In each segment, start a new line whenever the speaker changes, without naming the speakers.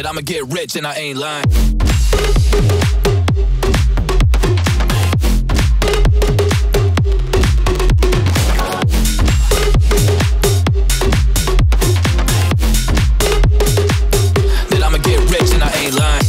that I'ma get rich and I ain't lying. That I'ma get rich and I ain't lying.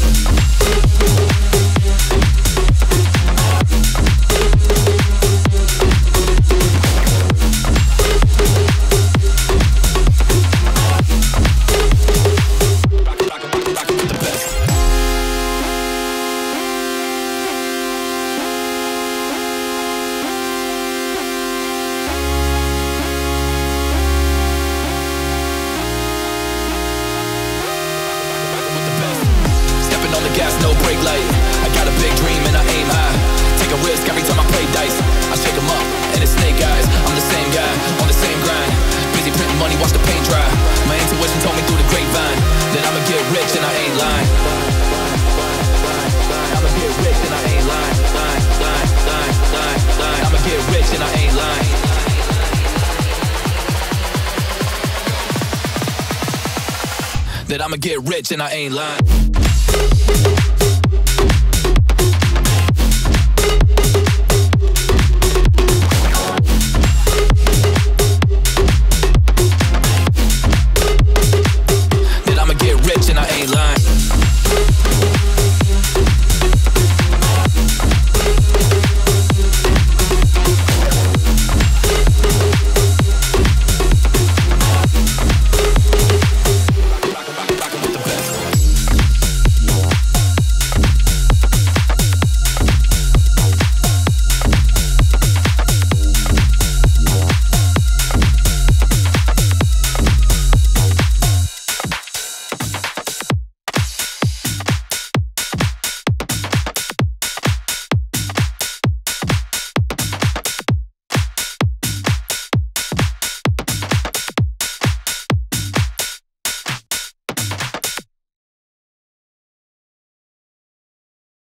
Gas, no brake light. I got a big dream and I aim high. Take a risk every time I play dice. I shake 'em up and it's snake eyes. I'm the same guy, on the same grind. Busy printing money, watch the paint dry. My intuition told me through the grapevine that I'ma get rich and I ain't lying. I'ma get rich and I ain't lying. I'ma get rich and I ain't lying. That I'ma get rich and I ain't lying.